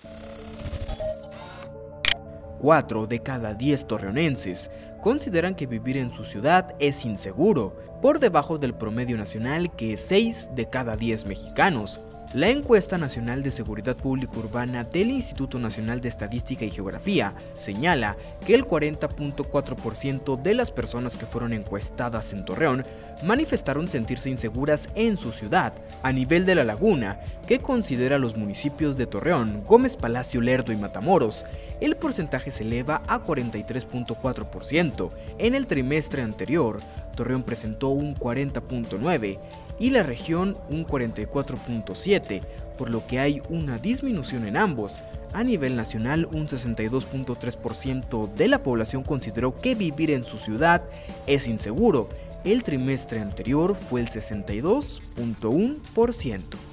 4 de cada 10 torreonenses consideran que vivir en su ciudad es inseguro, por debajo del promedio nacional, que es 6 de cada 10 mexicanos. La encuesta nacional de seguridad pública urbana del Instituto Nacional de Estadística y Geografía señala que el 40.4% de las personas que fueron encuestadas en Torreón manifestaron sentirse inseguras en su ciudad. A nivel de La Laguna, que considera los municipios de Torreón, Gómez Palacio, Lerdo y Matamoros, el porcentaje se eleva a 43.4%. En el trimestre anterior, Torreón presentó un 40.9% y la región un 44.7%, por lo que hay una disminución en ambos. A nivel nacional, un 62.3% de la población consideró que vivir en su ciudad es inseguro. El trimestre anterior fue el 62.1%.